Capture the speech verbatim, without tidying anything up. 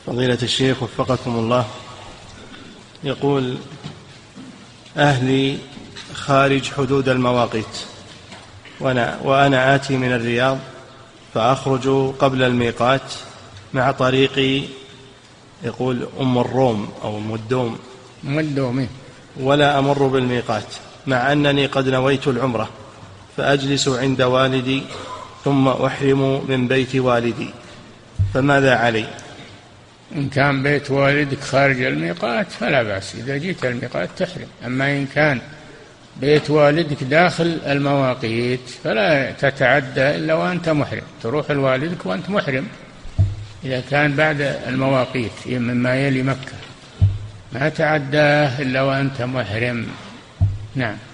فضيلة الشيخ وفقكم الله، يقول: أهلي خارج حدود المواقيت، وأنا, وأنا آتي من الرياض فأخرج قبل الميقات مع طريقي، يقول أم الروم أو أم الدوم مدومي، ولا أمر بالميقات، مع أنني قد نويت العمرة، فأجلس عند والدي ثم أحرم من بيت والدي، فماذا علي؟ إن كان بيت والدك خارج الميقات فلا بأس، إذا جيت الميقات تحرم. أما إن كان بيت والدك داخل المواقيت فلا تتعدى إلا وأنت محرم، تروح لوالدك وأنت محرم إذا كان بعد المواقيت مما يلي مكة، ما تعداه إلا وأنت محرم. نعم.